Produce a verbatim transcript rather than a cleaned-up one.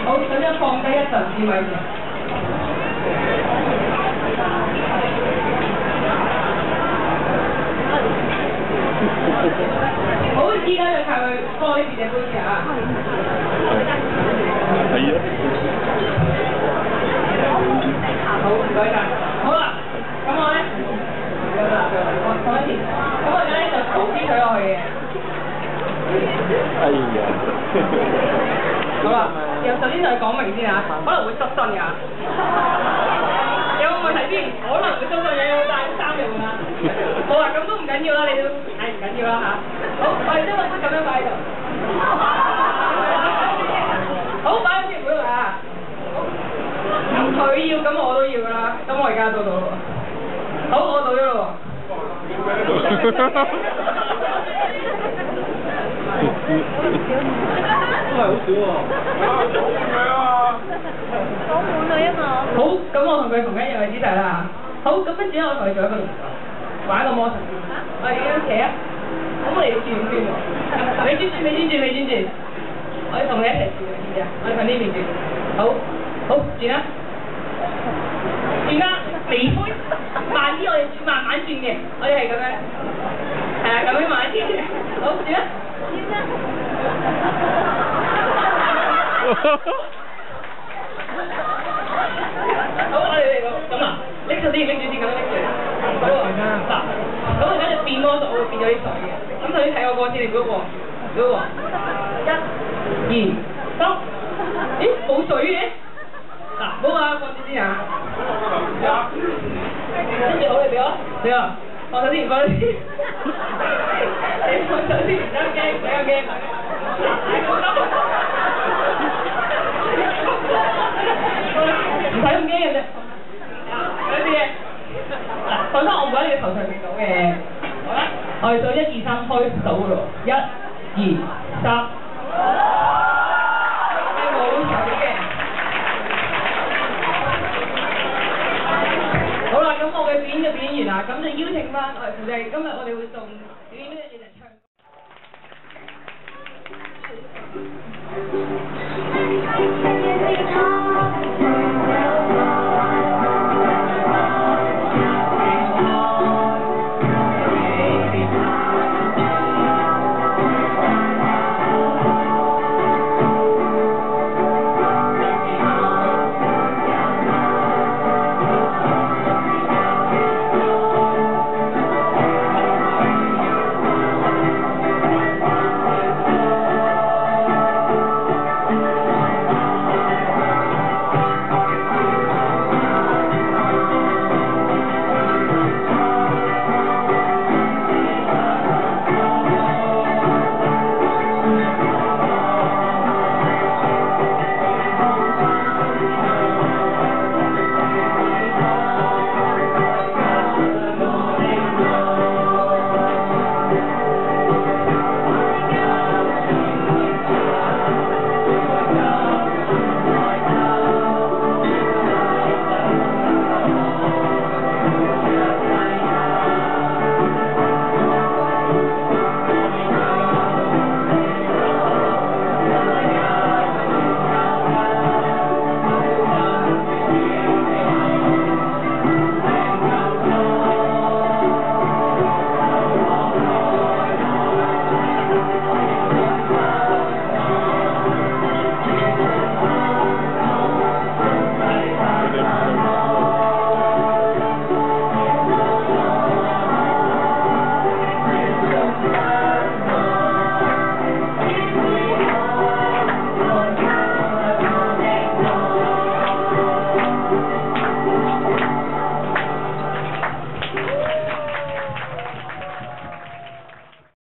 好，咁樣放低一陣先咪住。好，依家就靠佢開住隻杯子啊！ 係啊。 好，唔該晒。好啦，咁我咧，我講一次，咁我而家咧就倒啲水落去嘅。 哎呀！ 好啦，又首先就係講明先嚇，可能會濕身㗎。有冇問題先？可能會濕身嘅，有冇帶衫用啊？好啦，咁都唔緊要啦，你都唉唔緊要啦嚇。好，我哋將個杯咁樣擺喺度。好，擺喺邊度啊？咁佢要，咁我都要㗎啦。咁我而家到到咯喎。好，我到咗咯喎。 都係好少喎。啊！ 講滿女啊嘛。 好，咁我同佢同一樣嘅姿勢啦。好，咁跟住咧，我同佢做一個動作，玩一個魔術。我而家企啊，咁我哋要轉轉喎。你轉轉，你轉轉，你轉轉。我哋同你一齊轉，知唔知啊？我哋向呢邊轉。好，好，轉啦。轉啦，離開。慢啲，我哋轉慢慢轉嘅。我哋係咁樣。係啊，咁樣慢啲。好，轉啦。轉啦。好，我哋嚟到咁啊，拎住啲，拎住啲咁樣拎住。好啊，嗱，咁我而家就變魔術，我會變咗啲水嘅。咁首先睇我個先，你估個，估個，一、二、三，咦，冇水嘅？嗱，唔好啊，放住先啊。跟住好，你俾我，俾我，放手先，放手先。你放手先，唔使驚，唔使驚。唔使咁驚嘅啫，有啲嘢，嗱，放心，我唔會喺你嘅頭上面到嘅。好啦，我哋數一二三開手㗎咯，一、二、三，係冇手嘅。好啦，咁我嘅表演就表演完啦，咁就邀請翻我哋，今日我哋會送。